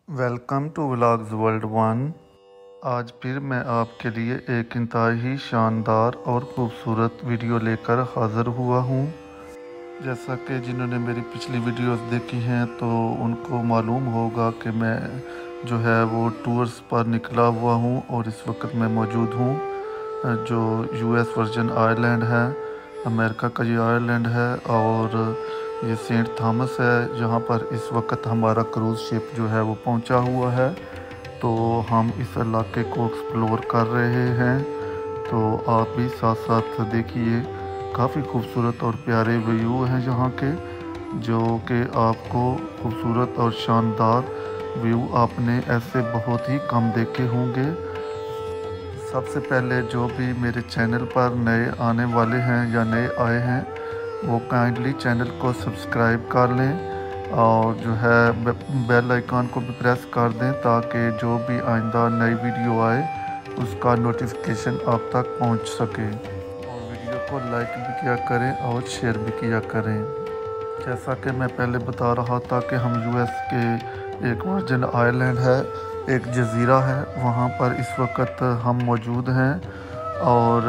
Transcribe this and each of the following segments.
Welcome to vlogs world one. आज फिर मैं आपके लिए एक इंतहाई शानदार और ख़ूबसूरत वीडियो लेकर हाज़िर हुआ हूँ। जैसा कि जिन्होंने मेरी पिछली वीडियोस देखी हैं तो उनको मालूम होगा कि मैं जो है वो टूर्स पर निकला हुआ हूँ और इस वक्त मैं मौजूद हूँ जो यूएस वर्जिन आइलैंड है, अमेरिका का ये आइलैंड है और ये सेंट थॉमस है, जहाँ पर इस वक्त हमारा क्रूज़ शिप जो है वो पहुँचा हुआ है। तो हम इस इलाके को एक्सप्लोर कर रहे हैं, तो आप भी साथ साथ देखिए। काफ़ी खूबसूरत और प्यारे व्यू हैं यहाँ के, जो कि आपको खूबसूरत और शानदार व्यू आपने ऐसे बहुत ही कम देखे होंगे। सबसे पहले जो भी मेरे चैनल पर नए आने वाले हैं या नए आए हैं वो काइंडली चैनल को सब्सक्राइब कर लें और जो है बेल आइकन को भी प्रेस कर दें ताकि जो भी आइंदा नई वीडियो आए उसका नोटिफिकेशन आप तक पहुंच सके। और वीडियो को लाइक भी किया करें और शेयर भी किया करें। जैसा कि मैं पहले बता रहा था कि हम यूएस के एक वर्जिन आइलैंड है, एक जज़ीरा है, वहाँ पर इस वक्त हम मौजूद हैं और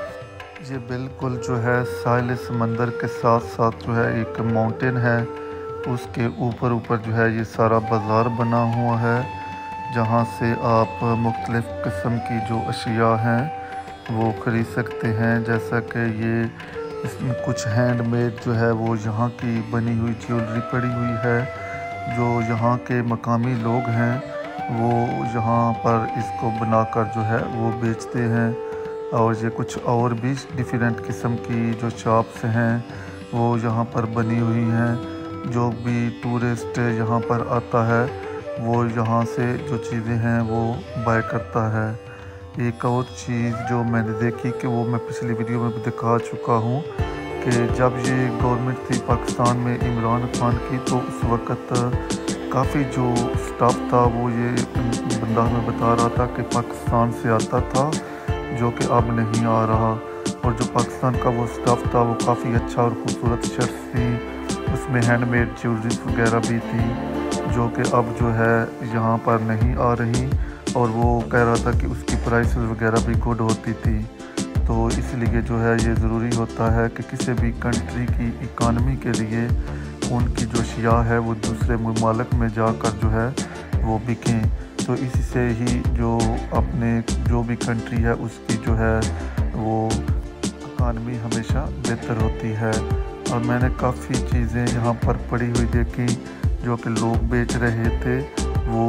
ये बिल्कुल जो है साहिल समंदर के साथ साथ जो है एक माउंटेन है, उसके ऊपर जो है ये सारा बाज़ार बना हुआ है जहाँ से आप मुख्तलिफ़ किस्म की जो अशिया हैं वो ख़रीद सकते हैं। जैसा कि ये इसमें कुछ हैंडमेड जो है वो यहाँ की बनी हुई ज्वेलरी पड़ी हुई है, जो यहाँ के मकामी लोग हैं वो यहाँ पर इसको बनाकर जो है वो बेचते हैं। और ये कुछ और भी डिफरेंट किस्म की जो शॉप्स हैं वो यहाँ पर बनी हुई हैं। जो भी टूरिस्ट यहाँ पर आता है वो यहाँ से जो चीज़ें हैं वो बाय करता है। एक और चीज़ जो मैंने देखी कि वो मैं पिछली वीडियो में भी दिखा चुका हूँ कि जब ये गवर्नमेंट थी पाकिस्तान में इमरान खान की, तो उस वक्त काफ़ी जो स्टाफ था वो ये बंदा हमें बता रहा था कि पाकिस्तान से आता था जो कि अब नहीं आ रहा। और जो पाकिस्तान का वो स्टाफ था वो काफ़ी अच्छा और ख़ूबसूरत शर्ट्स थी, उसमें हैंडमेड ज्वेलरीज वगैरह भी थी जो कि अब जो है यहाँ पर नहीं आ रही। और वो कह रहा था कि उसकी प्राइस वगैरह भी गुड होती थी। तो इसलिए जो है ये ज़रूरी होता है कि किसी भी कंट्री की इकानमी के लिए उनकी जो अशिया है वो दूसरे ममालिक में जाकर जो है वो बिकें। तो इससे ही जो अपने जो भी कंट्री है उसकी जो है वो इकानमी हमेशा बेहतर होती है। और मैंने काफ़ी चीज़ें यहाँ पर पड़ी हुई देखी जो कि लोग बेच रहे थे, वो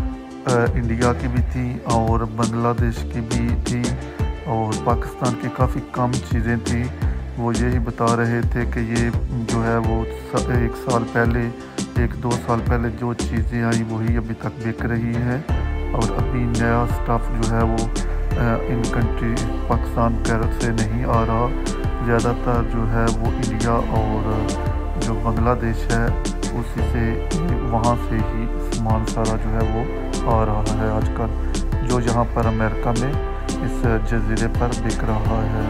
इंडिया की भी थी और बांग्लादेश की भी थी और पाकिस्तान की काफ़ी कम चीज़ें थी। वो यही बता रहे थे कि ये जो है वो एक साल पहले, एक दो साल पहले जो चीज़ें आई वही अभी तक बिक रही है और अभी नया स्टफ़ जो है वो इन कंट्री पाकिस्तान वगैरह से नहीं आ रहा। ज़्यादातर जो है वो इंडिया और जो बांग्लादेश है उसी से, वहाँ से ही सामान सारा जो है वो आ रहा है आजकल, जो यहाँ पर अमेरिका में इस जज़ीरे पर बिक रहा है।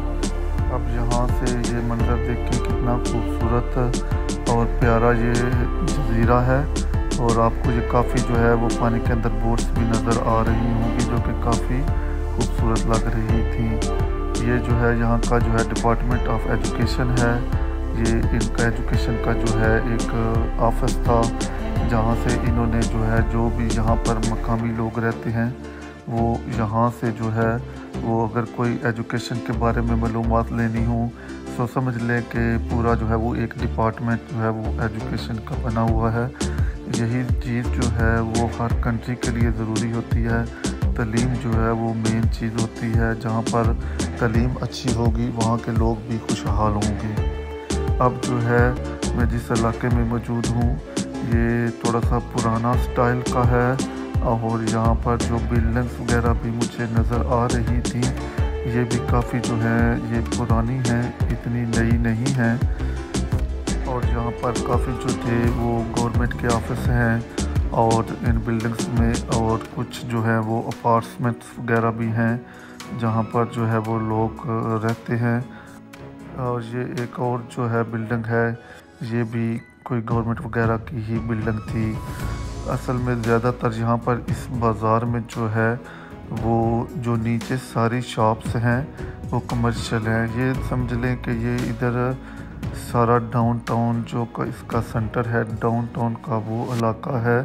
अब यहाँ से ये मंज़र देखिए कितना खूबसूरत और प्यारा ये जज़ीरा है। और आपको ये काफ़ी जो है वो पानी के अंदर बोट्स भी नज़र आ रही होंगी जो कि काफ़ी खूबसूरत लग रही थी। ये जो है यहाँ का जो है डिपार्टमेंट ऑफ एजुकेशन है। ये इनका एजुकेशन का जो है एक ऑफिस था जहाँ से इन्होंने जो है जो भी यहाँ पर मकामी लोग रहते हैं वो यहाँ से जो है वो अगर कोई एजुकेशन के बारे में मालूमात लेनी हो तो समझ लें कि पूरा जो है वो एक डिपार्टमेंट जो है वो एजुकेशन का बना हुआ है। यही चीज़ जो है वो हर कंट्री के लिए ज़रूरी होती है। तालीम जो है वो मेन चीज़ होती है, जहाँ पर तालीम अच्छी होगी वहाँ के लोग भी खुशहाल होंगे। अब जो है मैं जिस इलाके में मौजूद हूँ ये थोड़ा सा पुराना स्टाइल का है और यहाँ पर जो बिल्डिंग्स वगैरह भी मुझे नज़र आ रही थी ये भी काफ़ी जो है ये पुरानी हैं, इतनी नई नहीं हैं। और यहाँ पर काफ़ी जो थे वो गवर्नमेंट के ऑफिस हैं और इन बिल्डिंग्स में और कुछ जो है वो अपार्टमेंट्स वगैरह भी हैं जहाँ पर जो है वो लोग रहते हैं। और ये एक और जो है बिल्डिंग है, ये भी कोई गवर्नमेंट वगैरह की ही बिल्डिंग थी। असल में ज़्यादातर यहाँ पर इस बाज़ार में जो है वो जो नीचे सारी शॉप्स हैं वो कमर्शियल हैं। ये समझ लें कि ये इधर सारा डाउनटाउन जो का इसका सेंटर है, डाउनटाउन का वो इलाका है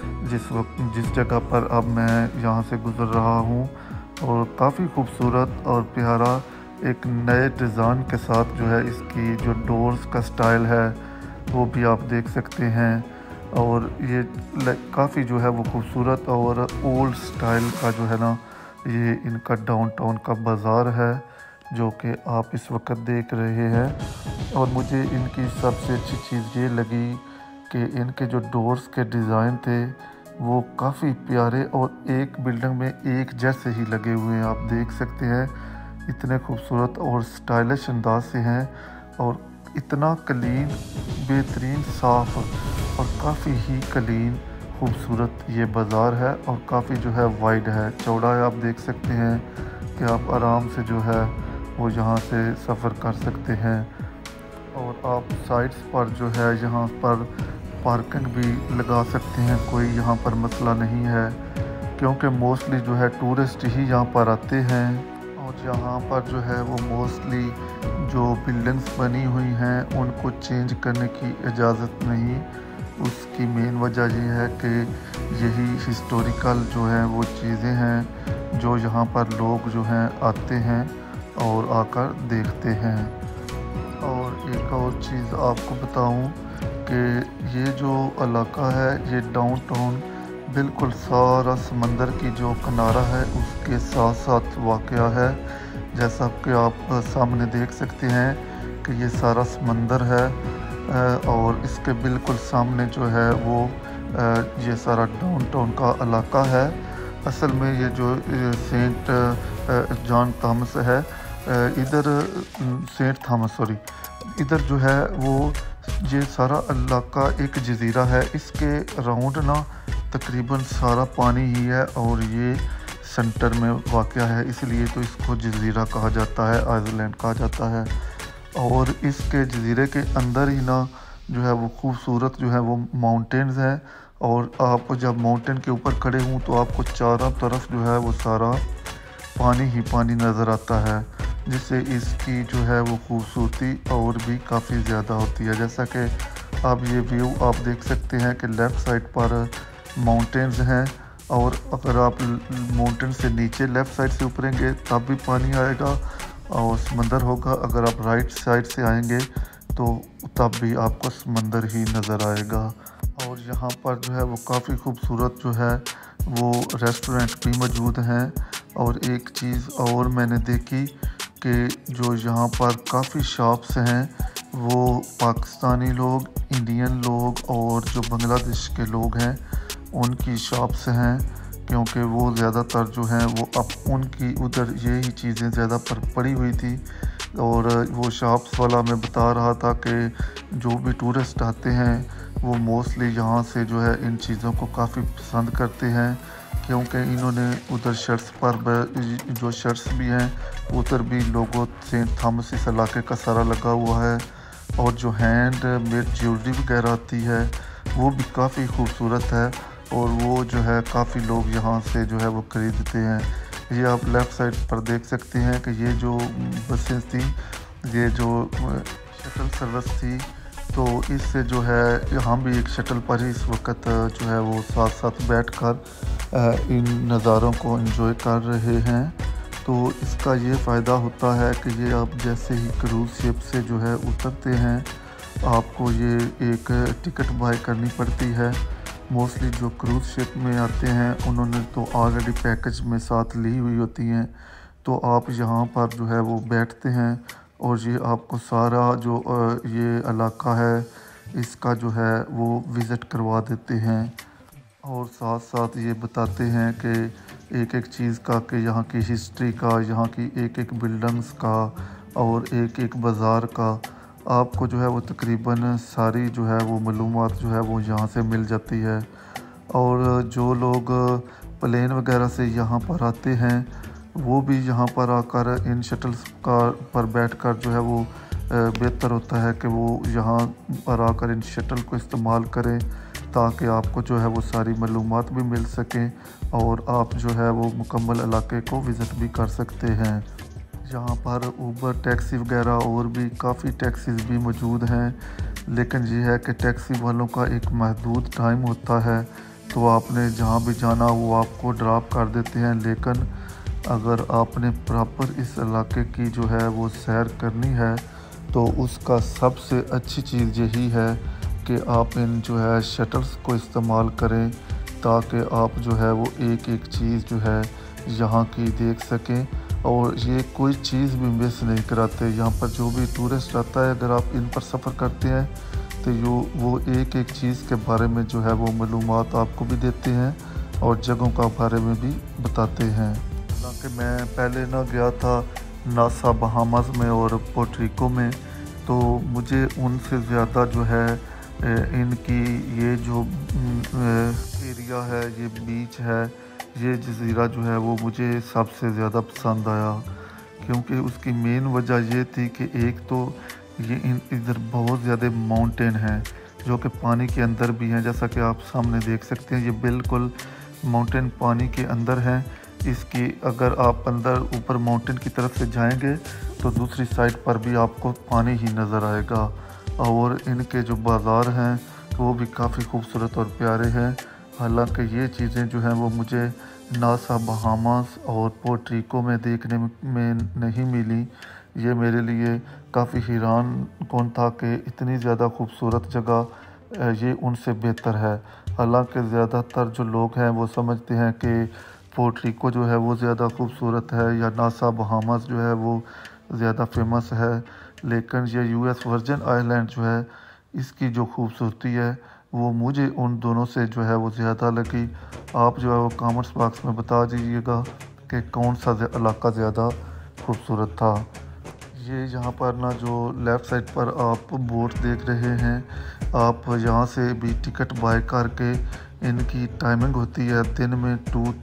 जिस जगह पर अब मैं यहाँ से गुज़र रहा हूँ। और काफ़ी खूबसूरत और प्यारा एक नए डिज़ाइन के साथ जो है इसकी जो डोर्स का स्टाइल है वो भी आप देख सकते हैं। और ये काफ़ी जो है वो खूबसूरत और ओल्ड स्टाइल का जो है ना ये इनका डाउनटाउन का बाज़ार है जो कि आप इस वक्त देख रहे हैं। और मुझे इनकी सबसे अच्छी चीज़ ये लगी कि इनके जो डोर्स के डिज़ाइन थे वो काफ़ी प्यारे और एक बिल्डिंग में एक जैसे ही लगे हुए हैं। आप देख सकते हैं इतने खूबसूरत और स्टाइलिश अंदाज से हैं और इतना क्लीन, बेहतरीन, साफ़ और काफ़ी ही क्लीन खूबसूरत ये बाज़ार है और काफ़ी जो है वाइड है, चौड़ा है। आप देख सकते हैं कि आप आराम से जो है वो यहाँ से सफ़र कर सकते हैं। और आप साइड्स पर जो है यहाँ पर पार्किंग भी लगा सकते हैं, कोई यहाँ पर मसला नहीं है क्योंकि मोस्टली जो है टूरिस्ट ही यहाँ पर आते हैं। और यहाँ पर जो है वो मोस्टली जो बिल्डिंग्स बनी हुई हैं उनको चेंज करने की इजाज़त नहीं। उसकी मेन वजह ये है कि यही हिस्टोरिकल जो है वो चीज़ें हैं जो यहाँ पर लोग जो हैं आते हैं और आकर देखते हैं। और एक और चीज़ आपको बताऊं कि ये जो इलाका है ये डाउनटाउन बिल्कुल सारा समंदर की जो किनारा है उसके साथ साथ वाक़या है। जैसा कि आप सामने देख सकते हैं कि ये सारा समंदर है और इसके बिल्कुल सामने जो है वो ये सारा डाउनटाउन का इलाका है। असल में ये जो सेंट जॉन थॉमस है इधर सेंट थॉमस सॉरी इधर जो है वो ये सारा इलाका एक जज़ीरा है। इसके राउंड ना तकरीबन सारा पानी ही है और ये सेंटर में वाक़या है, इसलिए तो इसको जज़ीरा कहा जाता है, आइलैंड कहा जाता है। और इसके जज़ीरे के अंदर ही ना जो है वो खूबसूरत जो है वो माउंटेन्स हैं। और आप जब माउंटेन के ऊपर खड़े हों तो आपको चारों तरफ जो है वो सारा पानी ही पानी नज़र आता है, जिससे इसकी जो है वो खूबसूरती और भी काफ़ी ज़्यादा होती है। जैसा कि आप ये व्यू आप देख सकते हैं कि लेफ़्ट साइड पर माउंटेन्स हैं और अगर आप माउंटेन से नीचे लेफ़्ट साइड से उतरेंगे तब भी पानी आएगा और समंदर होगा। अगर आप राइट साइड से आएंगे तो तब भी आपको समंदर ही नज़र आएगा। और यहाँ पर जो है वो काफ़ी खूबसूरत जो है वो रेस्टोरेंट भी मौजूद हैं। और एक चीज़ और मैंने देखी कि जो यहाँ पर काफ़ी शॉप्स हैं वो पाकिस्तानी लोग, इंडियन लोग और जो बांग्लादेश के लोग हैं उनकी शॉप्स हैं, क्योंकि वो ज़्यादातर जो हैं वो अब उनकी उधर यही चीज़ें ज़्यादा पड़ी हुई थी। और वो शॉप्स वाला मैं बता रहा था कि जो भी टूरिस्ट आते हैं वो मोस्टली यहाँ से जो है इन चीज़ों को काफ़ी पसंद करते हैं, क्योंकि इन्होंने उधर शर्ट्स पर जो शर्ट्स भी हैं उधर भी लोगों सेंट थॉमस इस इलाके का सारा लगा हुआ है। और जो हैंड मेड ज्वेलरी वगैरह आती है वो भी काफ़ी खूबसूरत है और वो जो है काफ़ी लोग यहाँ से जो है वो ख़रीदते हैं। ये आप लेफ़्ट साइड पर देख सकते हैं कि ये जो बसेस थी, ये जो शटल सर्विस थी, तो इससे जो है हम भी एक शटल पर ही इस वक्त जो है वो साथ साथ बैठकर इन नज़ारों को एंजॉय कर रहे हैं। तो इसका ये फ़ायदा होता है कि ये आप जैसे ही क्रूज़ शिप से जो है उतरते हैं आपको ये एक टिकट बाय करनी पड़ती है। मोस्टली जो क्रूज़ शिप में आते हैं उन्होंने तो ऑलरेडी पैकेज में साथ ली हुई होती हैं, तो आप यहाँ पर जो है वो बैठते हैं और ये आपको सारा जो ये इलाका है इसका जो है वो विज़िट करवा देते हैं। और साथ साथ ये बताते हैं कि एक एक चीज़ का, कि यहाँ की हिस्ट्री का, यहाँ की एक एक बिल्डिंग्स का और एक एक बाज़ार का आपको जो है वो तकरीबन सारी जो है वो मालूमात जो है वो यहाँ से मिल जाती है। और जो लोग प्लेन वगैरह से यहाँ पर आते हैं वो भी यहाँ पर आकर इन शटल्स का पर बैठकर जो है वो बेहतर होता है कि वो यहाँ पर आकर इन शटल को इस्तेमाल करें, ताकि आपको जो है वो सारी मालूमात भी मिल सकें और आप जो है वो मुकम्मल इलाके को विज़िट भी कर सकते हैं। यहाँ पर ऊबर टैक्सी वगैरह और भी काफ़ी टैक्सीज़ भी मौजूद हैं, लेकिन ये है कि टैक्सी वालों का एक महदूद टाइम होता है, तो आपने जहाँ भी जाना वो आपको ड्रॉप कर देते हैं। लेकिन अगर आपने प्रॉपर इस इलाके की जो है वो सैर करनी है तो उसका सबसे अच्छी चीज़ यही है कि आप इन जो है शटल्स को इस्तेमाल करें, ताकि आप जो है वो एक एक चीज़ जो है यहाँ की देख सकें और ये कोई चीज़ भी मिस नहीं कराते। यहाँ पर जो भी टूरिस्ट आता है, अगर आप इन पर सफ़र करते हैं तो वो एक एक चीज़ के बारे में जो है वो मालूमात आपको भी देते हैं और जगहों का बारे में भी बताते हैं। हालांकि मैं पहले ना गया था नासा बहामास में और पोर्टरिको में, तो मुझे उनसे ज़्यादा जो है इनकी ये जो एरिया है, ये बीच है, ये जज़ीरा जो है वो मुझे सबसे ज़्यादा पसंद आया, क्योंकि उसकी मेन वजह ये थी कि एक तो ये इधर बहुत ज़्यादा माउंटेन हैं जो कि पानी के अंदर भी हैं, जैसा कि आप सामने देख सकते हैं। ये बिल्कुल माउंटेन पानी के अंदर हैं। इसकी अगर आप अंदर ऊपर माउंटेन की तरफ से जाएंगे तो दूसरी साइड पर भी आपको पानी ही नज़र आएगा और इनके जो बाज़ार हैं वो भी काफ़ी खूबसूरत और प्यारे हैं। हालांकि ये चीज़ें जो हैं वो मुझे नासा बहामास और पोर्टरिको में देखने में नहीं मिली। ये मेरे लिए काफ़ी हैरान कौन था कि इतनी ज़्यादा खूबसूरत जगह ये उनसे बेहतर है। हालांकि ज़्यादातर जो लोग हैं वो समझते हैं कि पोर्टरिको जो है वो ज़्यादा खूबसूरत है या नासा बहामास जो है वो ज़्यादा फेमस है, लेकिन ये यूएस वर्जिन आइलैंड जो है इसकी जो खूबसूरती है वो मुझे उन दोनों से जो है वो ज़्यादा लगी। आप जो है वो कमेंट्स बॉक्स में बता दीजिएगा कि कौन सा इलाका ज़्यादा खूबसूरत था। ये यहाँ पर ना जो लेफ़्ट साइड पर आप बोट देख रहे हैं, आप यहाँ से भी टिकट बाय करके इनकी टाइमिंग होती है दिन में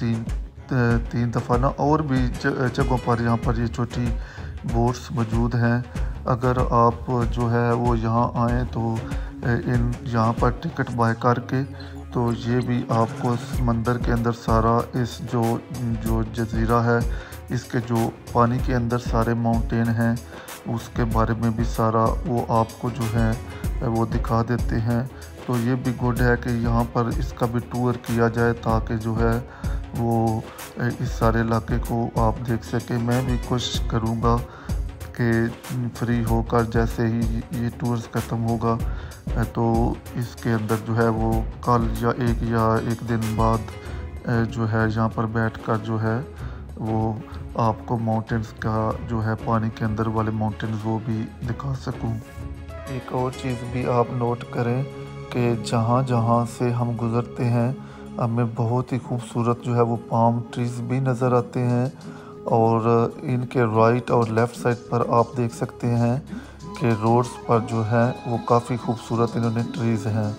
तीन दफ़ा ना, और भी जगहों पर यहाँ पर ये छोटी बोट्स मौजूद हैं। अगर आप जो है वो यहाँ आएँ तो इन यहाँ पर टिकट बाय करके तो ये भी आपको समंदर के अंदर सारा इस जो जज़ीरा है, इसके जो पानी के अंदर सारे माउंटेन हैं उसके बारे में भी सारा वो आपको जो है वो दिखा देते हैं। तो ये भी गुड है कि यहाँ पर इसका भी टूर किया जाए ताकि जो है वो इस सारे इलाके को आप देख सकें। मैं भी कोशिश करूँगा कि फ्री होकर जैसे ही ये टूर्स ख़त्म होगा तो इसके अंदर जो है वो कल या एक दिन बाद जो है यहाँ पर बैठकर जो है वो आपको माउंटेन्स का जो है पानी के अंदर वाले माउंटेन्स वो भी दिखा सकूं। एक और चीज़ भी आप नोट करें कि जहाँ जहाँ से हम गुज़रते हैं हमें बहुत ही खूबसूरत जो है वो पाम ट्रीज़ भी नज़र आते हैं और इनके राइट और लेफ़्ट साइड पर आप देख सकते हैं कि रोड्स पर जो है वो काफ़ी खूबसूरत इन्होंने ट्रीज़ हैं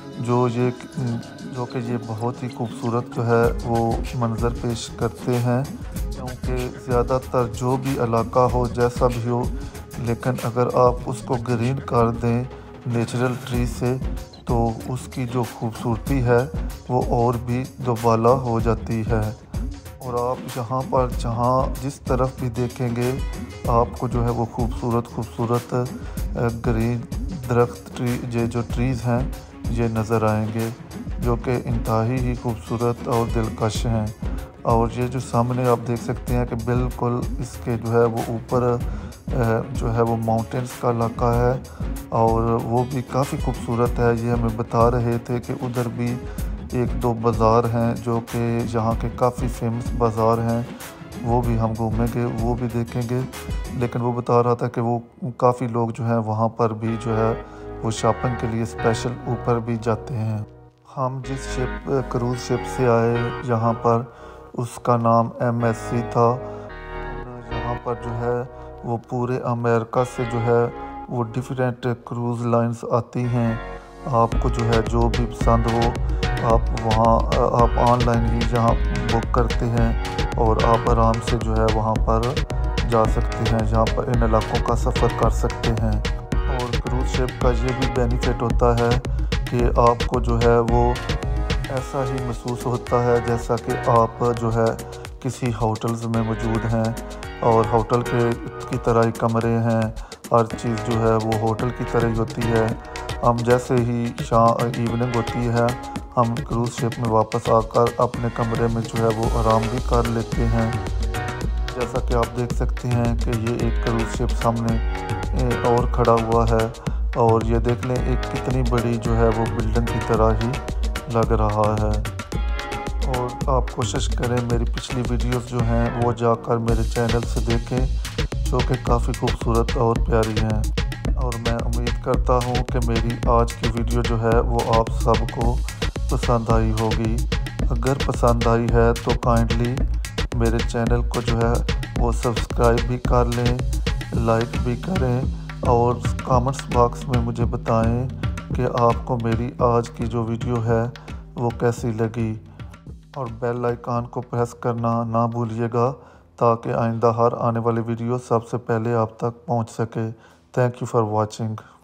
जो कि ये बहुत ही खूबसूरत जो है वो मंज़र पेश करते हैं। क्योंकि ज़्यादातर जो भी इलाका हो जैसा भी हो, लेकिन अगर आप उसको ग्रीन कर दें नेचुरल ट्री से तो उसकी जो खूबसूरती है वो और भी दोबाला हो जाती है। और आप यहाँ पर जिस तरफ भी देखेंगे आपको जो है वो खूबसूरत ग्रीन दरख्त ये जो ट्रीज़ हैं ये नज़र आएंगे, जो कि इंतहाई ही खूबसूरत और दिलकश हैं। और ये जो सामने आप देख सकते हैं कि बिल्कुल इसके जो है वो ऊपर जो है वो माउंटेन्स का इलाका है और वो भी काफ़ी खूबसूरत है। ये हमें बता रहे थे कि उधर भी एक दो बाज़ार हैं जो कि यहाँ के काफ़ी फेमस बाज़ार हैं, वो भी हम घूमेंगे, वो भी देखेंगे। लेकिन वो बता रहा था कि वो काफ़ी लोग जो हैं वहाँ पर भी जो है वो शॉपिंग के लिए स्पेशल ऊपर भी जाते हैं। हम जिस क्रूज़ शिप से आए यहाँ पर उसका नाम MSC था। यहाँ पर जो है वो पूरे अमेरिका से जो है वो डिफरेंट क्रूज़ लाइंस आती हैं। आपको जो है जो भी पसंद हो आप ऑनलाइन ही जहाँ बुक करते हैं और आप आराम से जो है वहाँ पर जा सकते हैं, जहाँ पर इन इलाकों का सफ़र कर सकते हैं। और क्रूज़ शिप का ये भी बेनिफिट होता है कि आपको जो है वो ऐसा ही महसूस होता है जैसा कि आप जो है किसी होटल्स में मौजूद हैं और होटल की तरह ही कमरे हैं। हर चीज़ जो है वो होटल की तरह ही होती है। हम जैसे ही इवनिंग होती है हम क्रूज़ शिप में वापस आकर अपने कमरे में जो है वो आराम भी कर लेते हैं। जैसा कि आप देख सकते हैं कि ये एक क्रूज़ शिप सामने और खड़ा हुआ है और ये देख लें एक कितनी बड़ी जो है वो बिल्डिंग की तरह ही लग रहा है। और आप कोशिश करें मेरी पिछली वीडियोस जो हैं वो जाकर मेरे चैनल से देखें, जो कि काफ़ी खूबसूरत और प्यारी हैं। और मैं उम्मीद करता हूँ कि मेरी आज की वीडियो जो है वो आप सबको पसंद आई होगी। अगर पसंद आई है तो काइंडली मेरे चैनल को जो है वो सब्सक्राइब भी कर लें, लाइक भी करें और कमेंट्स बॉक्स में मुझे बताएं कि आपको मेरी आज की जो वीडियो है वो कैसी लगी। और बेल आइकन को प्रेस करना ना भूलिएगा ताकि आइंदा हर आने वाली वीडियो सबसे पहले आप तक पहुंच सके। Thank you for watching.